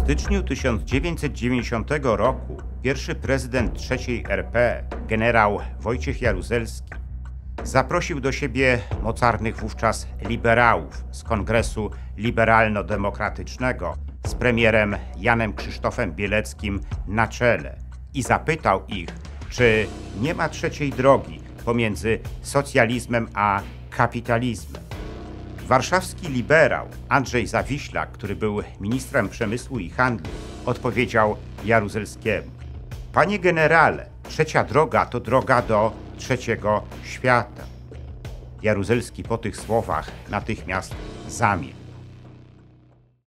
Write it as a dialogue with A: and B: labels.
A: styczniu 1990 roku pierwszy prezydent III RP, generał Wojciech Jaruzelski, zaprosił do siebie mocarnych wówczas liberałów z Kongresu Liberalno-Demokratycznego z premierem Janem Krzysztofem Bieleckim na czele i zapytał ich, czy nie ma trzeciej drogi pomiędzy socjalizmem a kapitalizmem. Warszawski liberał Andrzej Zawiślak, który był ministrem przemysłu i handlu, odpowiedział Jaruzelskiemu: panie generale, trzecia droga to droga do trzeciego świata. Jaruzelski po tych słowach natychmiast zamilkł.